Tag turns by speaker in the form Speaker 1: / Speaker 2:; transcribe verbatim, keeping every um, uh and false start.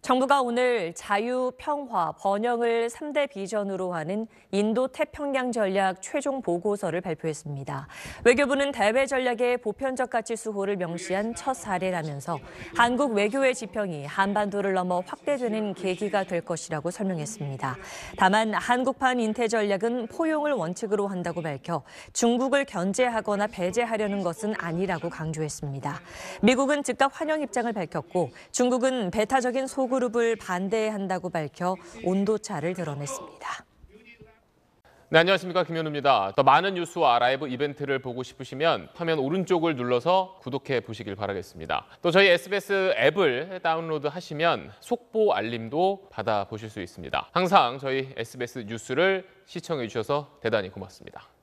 Speaker 1: 정부가 오늘 자유, 평화, 번영을 삼 대 비전으로 하는 인도 태평양 전략 최종 보고서를 발표했습니다. 외교부는 대외 전략의 보편적 가치 수호를 명시한 첫 사례라면서 한국 외교의 지평이 한반도를 넘어 확대되는 계기가 될 것이라고 설명했습니다. 다만 한국판 인태 전략은 포용을 원칙으로 한다고 밝혀 중국을 견제하거나 배제하려는 것은 아니라고 강조했습니다. 미국은 즉각 환영 입장을 밝혔고 중국은 배타적인 소그룹을 반대한다고 밝혀 온도차를 드러냈습니다.
Speaker 2: 네, 안녕하십니까. 김현우입니다. 더 많은 뉴스와 라이브 이벤트를 보고 싶으시면 화면 오른쪽을 눌러서 구독해 보시길 바라겠습니다. 또 저희 에스비에스 앱을 다운로드 하시면 속보 알림도 받아보실 수 있습니다. 항상 저희 에스비에스 뉴스를 시청해 주셔서 대단히 고맙습니다.